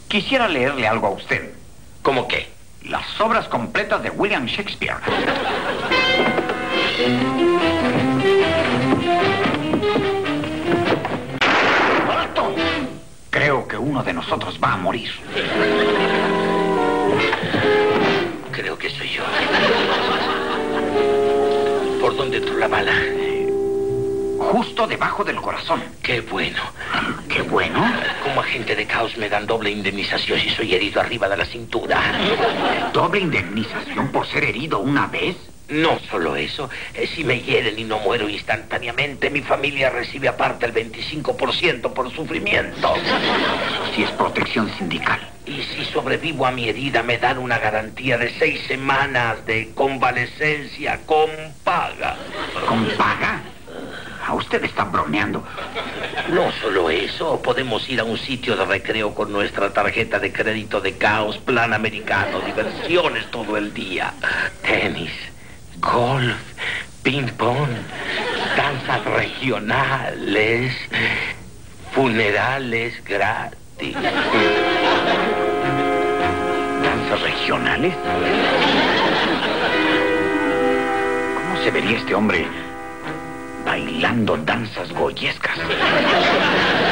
Quisiera leerle algo a usted. ¿Cómo qué? Las obras completas de William Shakespeare. ¡Alto! Creo que uno de nosotros va a morir. Creo que soy yo. ¿Por dónde entró la bala? Justo debajo del corazón. ¡Qué bueno! ¡Qué bueno! Como agente de caos me dan doble indemnización si soy herido arriba de la cintura. ¿Doble indemnización por ser herido una vez? No solo eso. Si me hieren y no muero instantáneamente, mi familia recibe aparte el 25% por sufrimiento. Si es protección sindical. Y si sobrevivo a mi herida, me dan una garantía de 6 semanas de convalecencia con paga. ¿Con paga? ¿A usted está bromeando? No solo eso, podemos ir a un sitio de recreo con nuestra tarjeta de crédito de caos, plan americano, diversiones todo el día, tenis, golf, ping-pong, danzas regionales, funerales gratis. ¿Danzas regionales? ¿Cómo se vería este hombre bailando danzas goyescas?